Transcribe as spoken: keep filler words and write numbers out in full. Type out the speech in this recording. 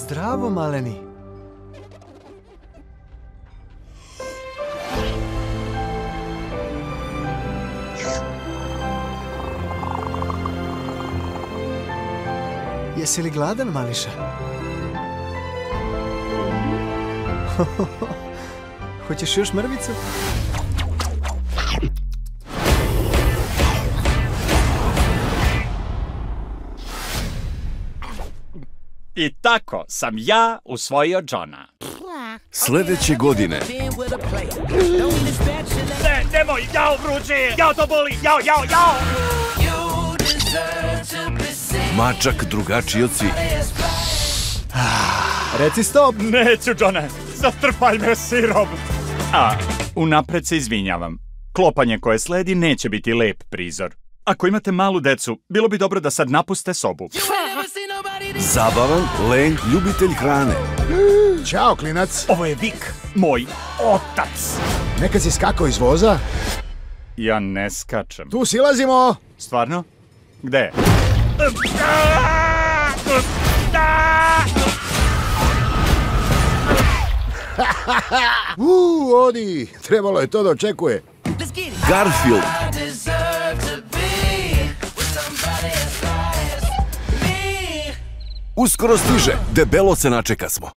Zdravo, maleni. Jesi li gladan, mališa? Hoćeš još mrvicu? I tako sam ja usvojio Johna. Sljedeće godine. Ne, nemoj, jao, vruće je, jao, to boli, jao, jao, jao! Mačak drugačiji od svih. Reci stop! Neću, Johne, zatrpaj me sirom! A, unapred se izvinjavam. Klopanje koje sledi neće biti lep prizor. Ako imate malu decu, bilo bi dobro da sad napuste sobu. Zabavan, lenj, ljubitelj hrane. Ćao, klinac. Ovo je Vik, moj otac. Nekad si skakao iz voza? Ja ne skačem. Tu silazimo. Stvarno? Gde? Uuu, odi. Trebalo je to da očekuje. Garfield. Uskoro stiže, debelo se načeka smo.